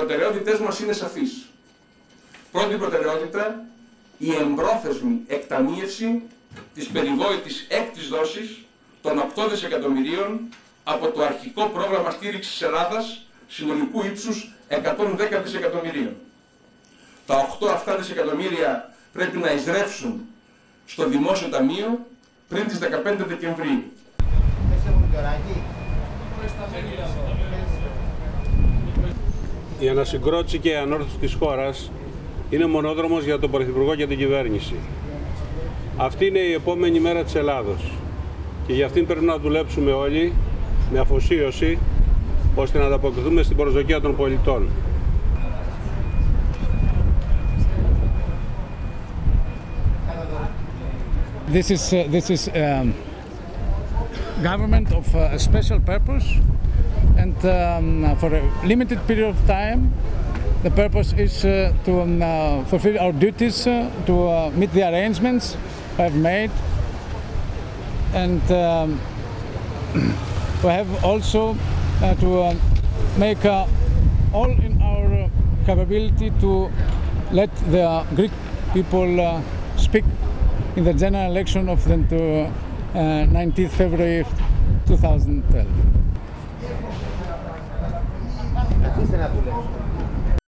προτεραιότητές μας είναι σαφείς. Πρώτη προτεραιότητα, η εμπρόθεσμη εκταμείευση της περιβόητης έκτης δόσης των 8 δισεκατομμυρίων από το αρχικό πρόγραμμα στήριξης Ελλάδας συνολικού ύψους 110 δισεκατομμυρίων. Τα 8 αυτά δισεκατομμύρια πρέπει να εισρεύσουν στο Δημόσιο Ταμείο πριν τις 15 Δεκεμβρίου. Η ανασυγκρότηση και η ανόρθωση της χώρας είναι μονόδρομος για τον Πρωθυπουργό και την κυβέρνηση. Αυτή είναι η επόμενη μέρα της Ελλάδος και για αυτήν πρέπει να δουλέψουμε όλοι με αφοσίωση ώστε να ανταποκριθούμε στην προσδοκία των πολιτών. This is government of a special purpose, and for a limited period of time, the purpose is to fulfill our duties, to meet the arrangements we have made, and we have also to make all in our capability to let the Greek people speak in the general election of the 19th February 2012.